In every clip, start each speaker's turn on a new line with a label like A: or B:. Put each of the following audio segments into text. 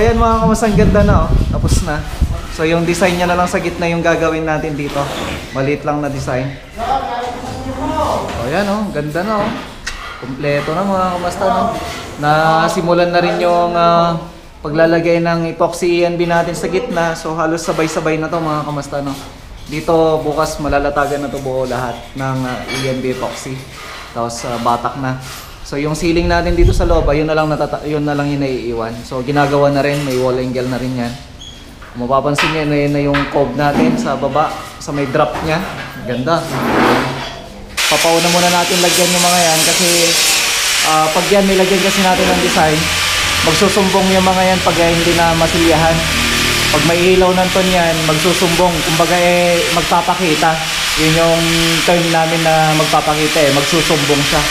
A: ayan mga kamasta, ang ganda na oh. Tapos na. So yung design niya na lang sa gitna yung gagawin natin dito. Maliit lang na design. Oh, ayan oh, ganda na oh. Kompleto na mga kamasta no. Nasimulan na rin yung paglalagay ng epoxy ENB natin sa gitna. So halos sabay-sabay na to mga kamasta no. Dito bukas malalatagan na to buo lahat ng ENB epoxy. Tapos batak na. So yung ceiling natin dito sa loob, yun na lang yung naiiwan. So ginagawa na rin, may wall angle na rin yan. Kung mapapansin nyo, yun na yung cove natin sa baba, sa may drop nya. Ganda. Papauna muna natin lagyan yung mga yan kasi pag yan nilagyan kasi natin ng design, magsusumbong yung mga yan pag hindi na masilyahan. Pag may ilaw ng ton yan, magsusumbong. Kumbaga magpapakita. Yun yung term namin na magpapakita magsusumbong siya.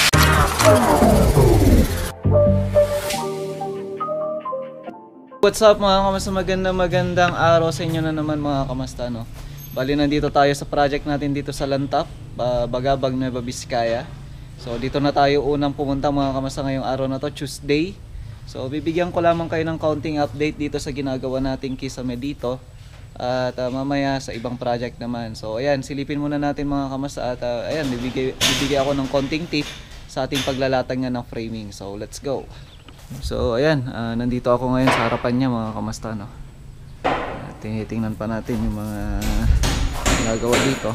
A: What's up mga kamasta, magandang araw sa inyo na naman mga kamasta no. Bali nandito tayo sa project natin dito sa Lantap, Bagabag, Nueva Vizcaya. So dito na tayo unang pumunta mga kamasta ngayong araw na to, Tuesday. So bibigyan ko lamang kayo ng counting update dito sa ginagawa nating kisame dito. At mamaya sa ibang project naman. So ayan, silipin muna natin mga kamasta at ayan, bibigay ako ng counting tip sa ating paglalatag nga ng framing. So let's go. So ayan, nandito ako ngayon sa harapan niya mga kamasta no. Tinitingnan pa natin yung mga ginagawa dito.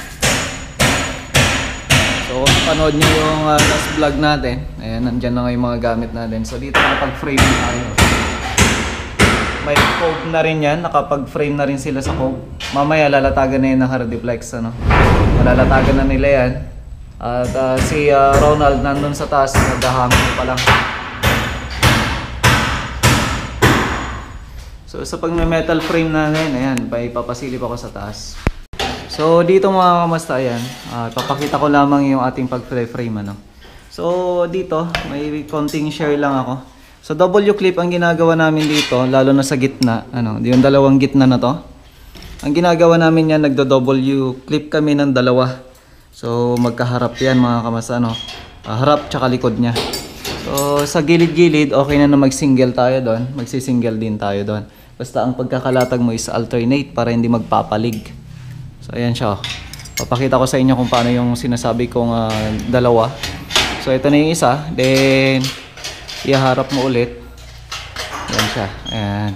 A: So kung panood nyo yung last vlog natin, ayan, nandyan na nga yung mga gamit natin. So dito nakapag-frame tayo. May cove na rin yan, nakapag-frame na rin sila sa cove. Mamaya lalatagan na yun ng Hardiplex ano. Malalatagan na nila yan. At si Ronald nandun sa taas, naghahangin pa lang. So sa pag-metal frame natin, ayan, ipapasilip ako sa taas. So dito mga kamasta, ayan, papakita ko lamang yung ating pag-frame ano. So dito, may konting share lang ako. So W clip ang ginagawa namin dito, lalo na sa gitna, ano, yung dalawang gitna na to. Ang ginagawa namin yan, nagdo-W clip kami ng dalawa. So magkaharap yan mga kamasta no. Harap tsaka likod niya. So sa gilid-gilid, okay na mag-single tayo doon. Magsi-single din tayo doon. Basta ang pagkakalatag mo is alternate para hindi magpapalig. So ayan siya. Papakita ko sa inyo kung paano yung sinasabi kong dalawa. So ito na yung isa. Then iharap mo ulit. Ayan siya. Ayan.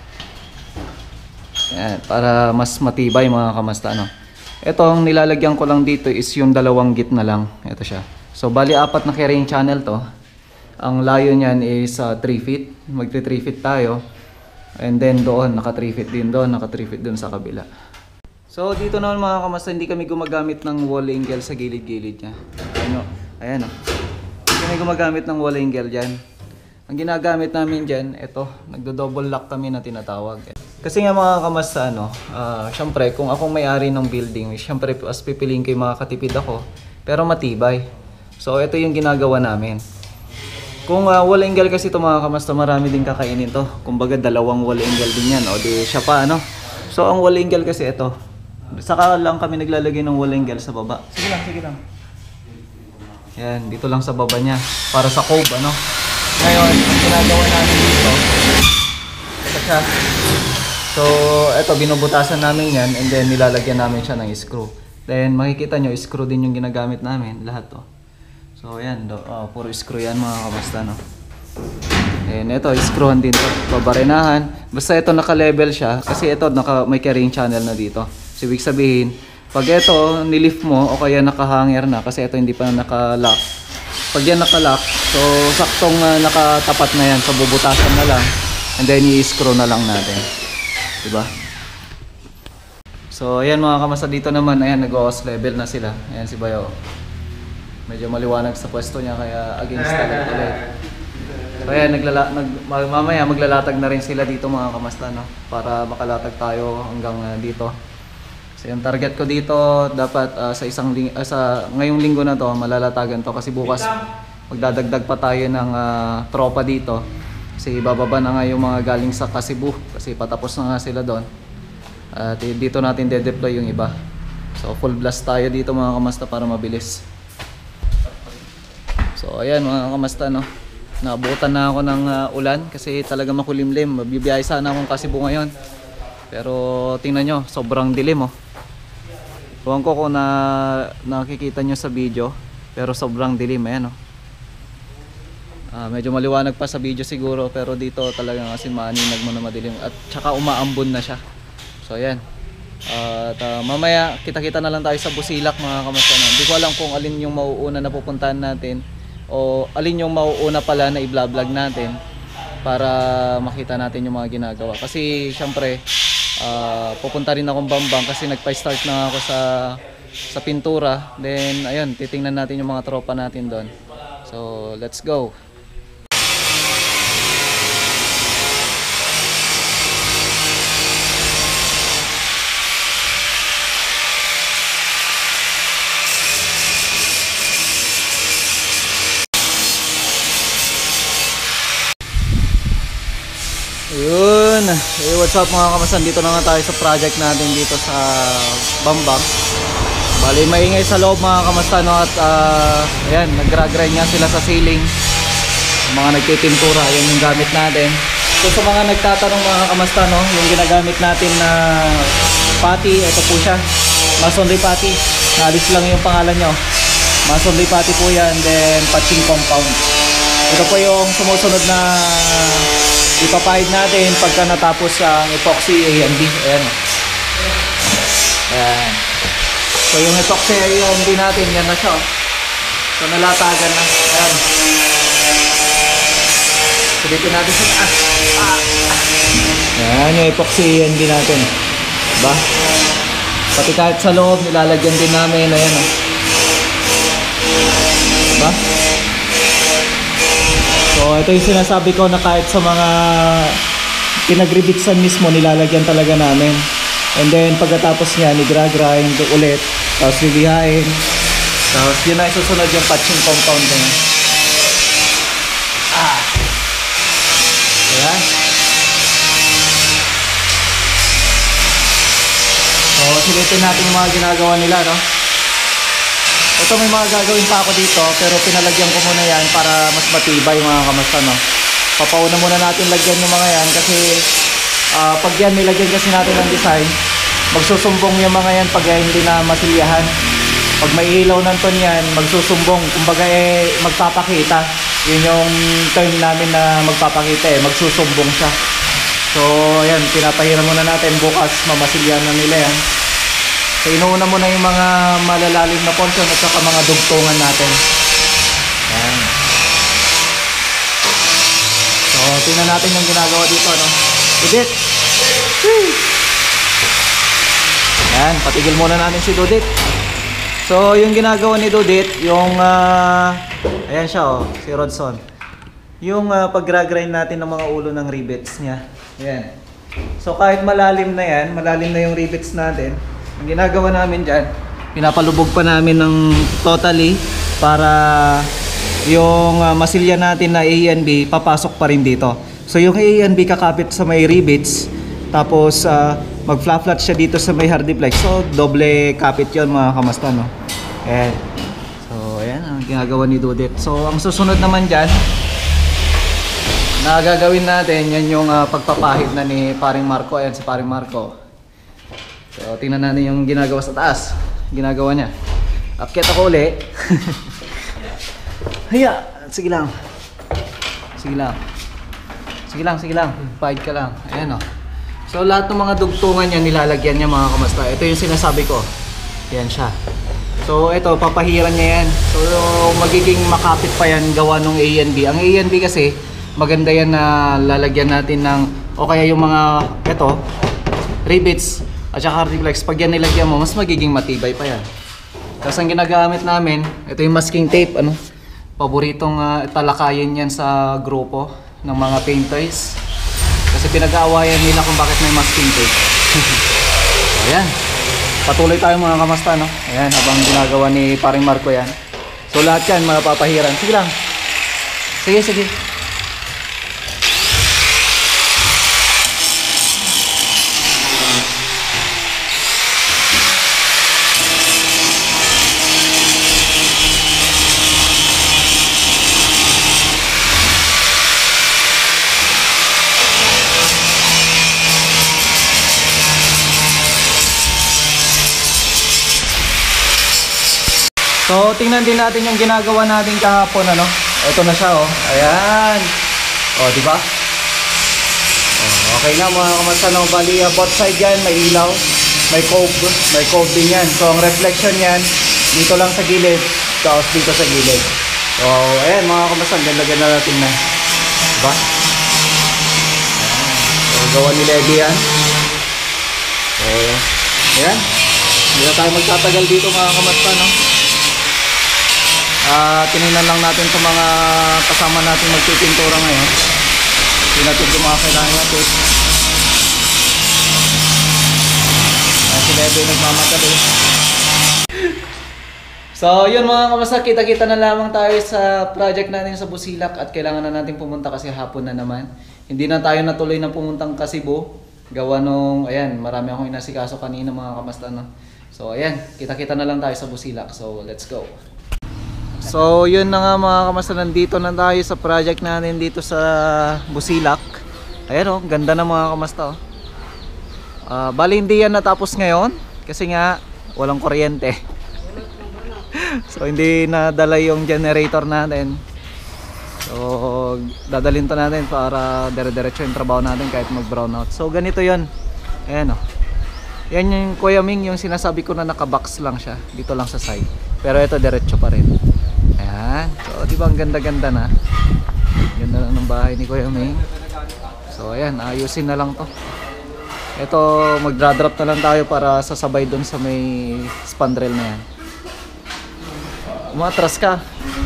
A: Ayan. Para mas matibay mga kamasta no. Ito ang nilalagyan ko lang dito is yung dalawang gitna lang. Ito siya. So bali apat na carrying channel to. Ang layo niyan is 3 feet. Magti 3 feet tayo. And then doon, naka 3 feet din doon, naka 3 feet doon sa kabila. So dito naman mga kamasta, hindi kami gumagamit ng wall angle sa gilid-gilid niya. Ayan o. Hindi kami gumagamit ng wall angle dyan. Ang ginagamit namin dyan, ito, nagdo-double lock kami na tinatawag. Kasi nga mga kamasta, syempre kung akong may-ari ng building, syempre as pipiliin ko yung mga katipid ako, pero matibay. So ito yung ginagawa namin. Kung wall angle kasi ito mga kamasta, marami din kakainin to. Kumbaga dalawang wall angle din yan. O di siya pa ano. So ang wall angle kasi ito. Saka lang kami naglalagay ng wall angle sa baba. Sige lang, sige lang. Yan, dito lang sa baba niya. Para sa cove ano. Ngayon, ang ginagawa namin dito. Ito siya. So ito, binubutasan namin yan. And then nilalagyan namin siya ng screw. Then makikita nyo, screw din yung ginagamit namin. Lahat to. So ayan, puro screw yan mga kamasta no. And ito, screwan din to, babarenahan. Basta ito naka-level siya kasi ito may carrying channel na dito. So ibig sabihin, pag ito nilift mo o kaya naka-hanger na kasi ito hindi pa naka-lock. Pag yan naka-lock, so saktong nakatapat na yan. So bubutasan na lang and then i-screw na lang natin. Diba? So ayan mga kamasta, dito naman, ayan, nag-OS level na sila. Ayan si Bayo. Medyo maliwanag sa pwesto niya kaya against talaga ulit. So ayan, mamaya maglalatag na rin sila dito mga kamasta no, para makalatag tayo hanggang dito. So yung target ko dito dapat ngayong linggo na to malalatagan to kasi bukas magdadagdag pa tayo ng tropa dito. Kasi bababa na nga yung mga galing sa Cebu kasi patapos na nga sila doon. At dito natin de-deploy yung iba. So full blast tayo dito mga kamasta para mabilis. So ayan mga kamasta no. Naabutan na ako ng ulan kasi talaga makulimlim. Mabibiyahe sana akong Kasibu ngayon. Pero tingnan nyo, sobrang dilim oh. Huwag ko kung nakikita nyo sa video, pero sobrang dilim. Ayan oh. Medyo maliwanag pa sa video siguro, pero dito talaga kasi maaninag mo na madilim. At saka umaambon na siya. So ayan. At mamaya kita-kita na lang tayo sa Busilak mga kamasana. Hindi ko alam kung alin yung mauuna na pupuntahan natin o alin yung mauuna pala na i-vlog natin para makita natin yung mga ginagawa. Kasi syempre pupunta rin akong Bambang kasi nagpa-start na ako sa pintura. Then ayun, titingnan natin yung mga tropa natin doon. So let's go. Yun, what's up mga kamasan, dito na nga tayo sa project natin dito sa Bambang. Bali maingay sa loob mga kamasan, no? At ayan, nag-grind nga sila sa ceiling. Mga nagtitintura, yan yung gamit natin. So sa mga nagtatanong mga kamasan, no? Yung ginagamit natin na pati, ito po siya, masonry pati. Naalis lang yung pangalan nyo, masonry pati po yan. Then patching compound, ito po yung sumusunod na ipapahid natin pagka natapos ang epoxy A and B. Ayan. Ayan. So yung epoxy A and B natin, yan na siya. So nalatagan na. Ayan. Sulitin natin sa taas. Ayan yung epoxy A and B natin. Diba? Pati kahit sa loob, nilalagyan din namin. Ayan. Diba? So ito yung sinasabi ko na kahit sa mga pinag-rebitsan mismo, nilalagyan talaga namin. And then pagkatapos niya, nigra-grind ulit, tapos lilihain, tapos yun na isusunod yung patching compound na yun. Ayan. So silitin natin yung mga ginagawa nila, no? Ito may mga gagawin pa ako dito, pero pinalagyan ko muna yan para mas matibay mga kamastan, no? Papauna muna natin lagyan yung mga yan kasi pag yan nilagyan kasi natin ng design, magsusumbong yung mga yan pag hindi na masilyahan. Pag may ilaw ng ton yan, magsusumbong, kumbaga magpapakita. Yun yung term namin na magpapakita, magsusumbong siya. So ayan, pinapahiram muna natin, bukas mamasilyahan na nila yan. So inuuna mo na yung mga malalalim na portion at saka mga dugtungan natin. Ayan. So tingnan natin yung ginagawa dito, no? Dudit! Ayan, patigil muna natin si Dudit. So yung ginagawa ni Dudit, yung ayan siya, oh, si Rodson. Yung pag-grind natin ng mga ulo ng rivets niya. Ayan. So kahit malalim na yan, malalim na yung rivets natin, ang ginagawa namin dyan, pinapalubog pa namin ng totally para yung masilya natin na A and B papasok pa rin dito. So yung A and B kakapit sa may rivets, tapos mag-flat siya dito sa may hardiplex. So doble kapit yon mga kamastan, no? Ayan. So ayan ang ginagawa ni Dudit. So ang susunod naman dyan na gagawin natin, yan yung pagpapahid na ni Paring Marco. Ayan si Paring Marco. So tingnan natin yung ginagawa sa taas. Ginagawa niya. Akyat ako uli. Haya, sige lang. Sige lang. Sige lang, sige lang. Pahid ka lang. Ayan oh. So lahat ng mga dugtungan niya nilalagyan niya mga kamasta. Ito yung sinasabi ko. Yan siya. So ito, papahiran niya yan. So magiging makapit pa yan gawa ng A and B. Ang A and B kasi maganda yan na lalagyan natin ng o kaya yung mga ito rivets at saka hardiplex. Pag yan nilagyan mo, mas magiging matibay pa yan. Tapos ang ginagamit namin, ito yung masking tape, ano? Paboritong talakayin yan sa grupo ng mga painters. Kasi pinag-aawayan nila kung bakit may masking tape. So, ayan. Patuloy tayo mga kamasta, no? Ayan, habang ginagawa ni Paring Marco yan. So lahat yan, mapapahiran. Sige lang. Sige, sige. So, tingnan din natin yung ginagawa natin kahapon, ano. Ito na siya, oh. Ayan. Oh, di ba? Oh, okay na mga kamasta, no. Bali, both side yan, may ilaw, may cove din yan. So, ang reflection yan, dito lang sa gilid, tapos dito sa gilid. So, ayan mga kamasta, ganda-ganda natin na. Diba? So, gawa ni Levi yan. So, ayan. Hindi na tayo magtatagal dito mga kamasta, no. Tinignan lang natin sa mga kasama natin magpipintura ngayon. Hindi natin yung mga kailangan natin. Si Levi nagmamadali. So yun mga kamasta, kita-kita na lamang tayo sa project natin sa Busilak at kailangan na natin pumunta kasi hapon na naman. Hindi na tayo natuloy na pumuntang Kasibo. Gawa nung, ayan, marami akong inasikaso kanina mga kamasta, no? So ayan, kita-kita na lang tayo sa Busilak. So let's go. So yun na nga mga kamasta, nandito na tayo sa project natin dito sa Busilak. Ayan oh, ganda na mga kamasta oh. Bali hindi yan natapos ngayon kasi nga walang kuryente. So hindi nadala yung generator natin. So dadalhin to natin para dire-diretso yung trabaho natin kahit mag brownout. So ganito yun. Ayan oh. Yan yung Kuya Ming, yung sinasabi ko na nakabox lang siya dito lang sa side. Pero ito diretso pa rin. Ayan. So, di ba ang ganda-ganda na? Ganda na ng bahay ni Kuya Ming. So, ayan. Ayusin na lang to. Ito, magdra-drop na lang tayo para sasabay dun sa may spandrel na yan. Umatras ka.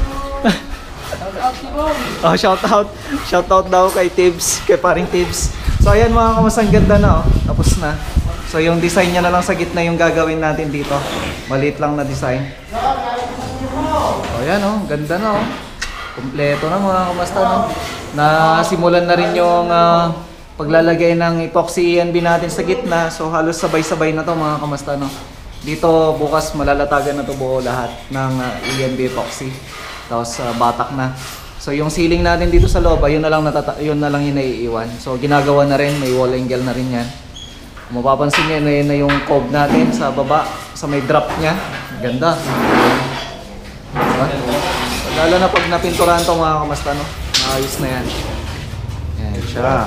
A: Oh, shout out. Shout out daw kay Tibbs. Kay paring Tibbs. So, ayan mga kamasang ganda na oh. Tapos na. So, yung design niya na lang sa gitna yung gagawin natin dito. Maliit lang na design. O yan oh, ganda na oh. Kompleto na mga kamasta, no. Nasimulan na rin yung paglalagay ng epoxy ENB natin sa gitna. So halos sabay-sabay na to mga kamasta, no. Dito bukas malalatagan na to buo lahat ng ENB epoxy. Tapos batak na. So yung ceiling natin dito sa loob, ayun na lang yung naiiwan. So ginagawa na rin, may wall angle na rin yan. Kung mapapansin nyo, yun na yung cove natin sa baba, sa may drop nya. Ganda. Diba? Lalo na pag napinturahan to mga kamasta, no? Maayos na yan. Yan siya.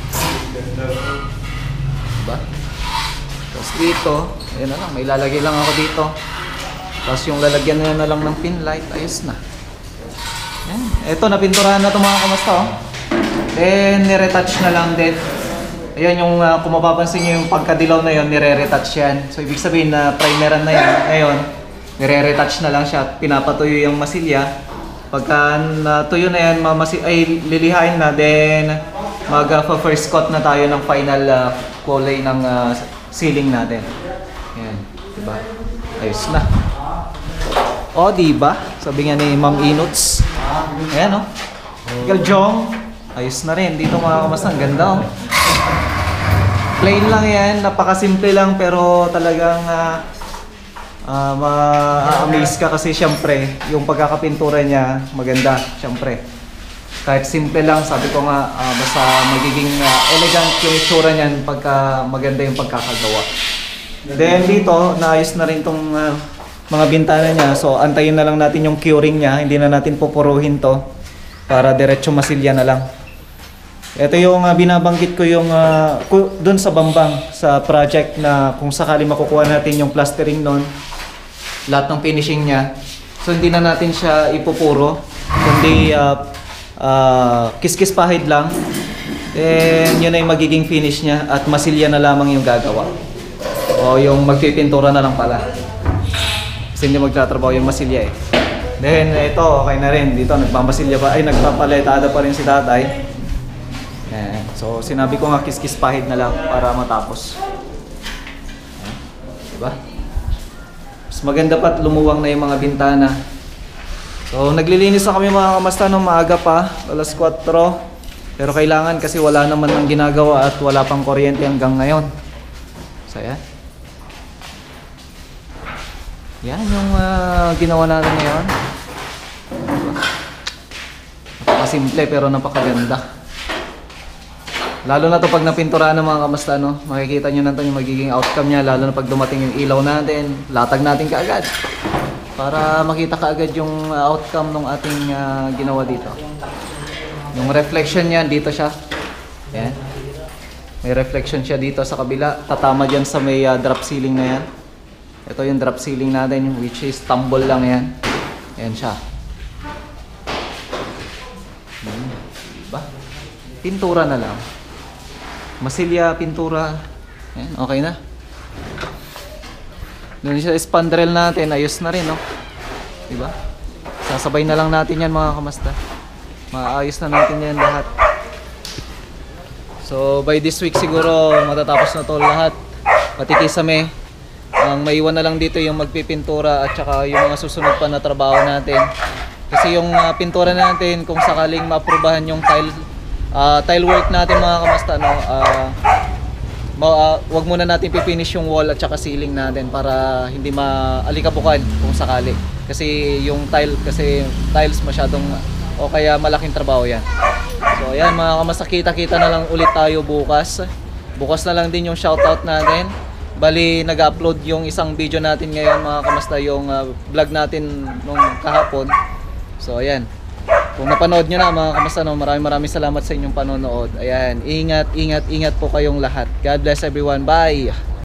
A: Diba? Tapos dito, ayun na lang, may lalagay lang ako dito. Tapos yung lalagyan na lang ng pin light, ayos na. Yan. Ito, napinturahan na to mga kamasta, oh. Then, nire-retouch na lang din. Ayun yung, kung mapapansin nyo yung pagkadilaw na yun, nire-retouch yan. So, ibig sabihin na primeran na yan. Ngayon, nire-retouch na lang siya, pinapatuyo yung masilya. Pagka natuyo na yan, lilihain na, then mag-first coat na tayo ng final kulay ng ceiling natin. Yan, diba? Ayos na. O, diba? Sabi nga ni Ma'am Inots. Ayan o. Galjong. Ayos na rin. Dito mga kamasta, ang ganda o. Plain lang yan, napakasimple lang pero talagang ma-amaze ka kasi syempre yung pagkakapintura niya maganda syempre. Kahit simple lang, sabi ko nga basta magiging elegant yung itsura niyan pagka maganda yung pagkakagawa. Then dito, naayos na rin tong mga bintana niya. So antayin na lang natin yung curing niya, hindi na natin pupuruhin to para diretso masilya na lang. Ito yung binabanggit ko yung dun sa Bambang sa project na kung sakali makukuha natin yung plastering nun, lahat ng finishing niya. So hindi na natin siya ipupuro, kundi kiss-kiss pahid lang. And yun ay magiging finish niya at masilya na lamang yung gagawa. O yung magpipintura na lang pala. Kasi hindi magtatrabaho yung masilya eh. Then ito okay na rin. Dito nagmamasilya pa, ay nagpapaletada pa rin si tatay. Ayan. So sinabi ko nga kiss-kiss pahid na lang para matapos. Ayan. Diba? Mas maganda pa't lumuwang na yung mga bintana. So naglilinis na kami mga kamasta nung maaga pa, alas 4. Pero kailangan kasi wala naman ng ginagawa at wala pang kuryente hanggang ngayon. So yan. Yan yung ginawa natin ngayon. Napakasimple pero napakaganda. Lalo na to pag napinturahan ng mga kamasta, no? Makikita nyo na to yung magiging outcome niya. Lalo na pag dumating yung ilaw natin, latag natin kaagad. para makita ka agad yung outcome ng ating ginawa dito. Yung reflection niyan, dito siya. Yan. May reflection siya dito sa kabila. Tatama dyan sa may drop ceiling na yan. Ito yung drop ceiling natin, which is tumble lang yan. Yan siya. Diba? Pintura na lang. Masilya, pintura. Yan, okay na. Doon siya spandrel natin, ayos na rin, no? Diba? Sasabay na lang natin yan, mga kamasta. Maayos na natin yan lahat. So by this week siguro matatapos na to lahat. Pati kisame. Ang maiwan na lang dito yung magpipintura at saka yung mga susunod pa na trabaho natin. Kasi yung pintura natin, kung sakaling maaprubahan yung tile work natin, mga kamasta, no, wag muna natin pipinish yung wall at saka ceiling natin para hindi maalikabukan kung sakali. Kasi yung tiles masyadong o kaya malaking trabaho yan. So ayan mga kamasta, kita-kita na lang ulit tayo bukas. Bukas na lang din yung shoutout natin. Bali nag-upload yung isang video natin ngayon, mga kamasta, yung vlog natin nung kahapon. So ayan, kung napanood nyo na, mga kamasta, no, maraming salamat sa inyong panonood. Ayan, ingat po kayong lahat. God bless everyone, bye!